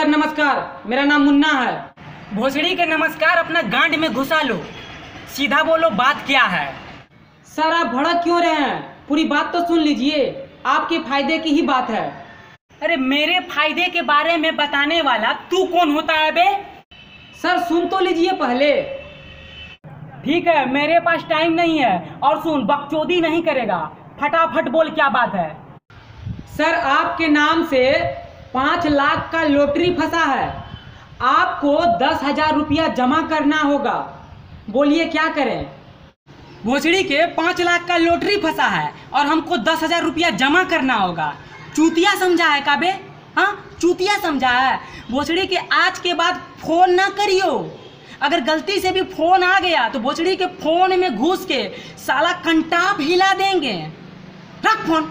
नमस्कार नमस्कार, मेरा नाम मुन्ना है। भोसड़ी के नमस्कार अपना गांड में घुसा लो, सीधा बोलो बात क्या है। सर आप भड़क क्यों रहे हैं? पूरी बात तो सुन लीजिए, आपके फायदे की ही बात है। अरे मेरे फायदे के बारे में बताने वाला तू कौन होता है बे? सर सुन तो लीजिए पहले। ठीक है, मेरे पास टाइम नहीं है और सुन, बकचोदी नहीं करेगा, फटाफट बोल क्या बात है। सर आपके नाम से 5 लाख का लॉटरी फंसा है, आपको 10,000 रुपया जमा करना होगा। बोलिए क्या करें? भोसड़ी के 5 लाख का लॉटरी फंसा है और हमको 10,000 रुपया जमा करना होगा। चूतिया समझा है का बे? हाँ चूतिया समझा है। भोसड़ी के आज के बाद फोन ना करियो, अगर गलती से भी फोन आ गया तो भोसड़ी के फोन में घुस के साला कंटाप हिला देंगे। रख फोन।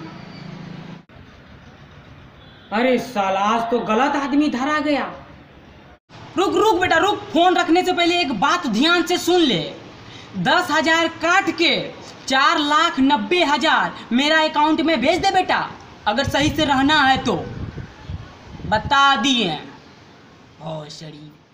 अरे साला आज तो गलत आदमी धरा गया। रुक रुक बेटा रुक, फोन रखने से पहले एक बात ध्यान से सुन ले। 10,000 काट के 4,90,000 मेरा अकाउंट में भेज दे बेटा, अगर सही से रहना है तो। बता दिए भोसड़ी।